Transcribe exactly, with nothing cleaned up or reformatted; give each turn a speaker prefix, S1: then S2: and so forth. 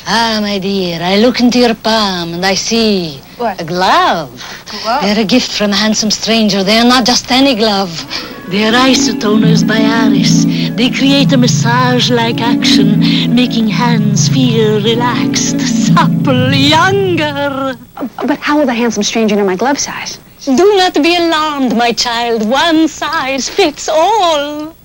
S1: Ah, my dear, I look into your palm and I see
S2: What?
S1: a glove.
S2: Glove?
S1: They're a gift from a handsome stranger. They're not just any glove. They're Isotoners by Aris. They create a massage-like action, making hands feel relaxed, supple, younger.
S2: But how will the handsome stranger know my glove size?
S1: Do not be alarmed, my child. One size fits all.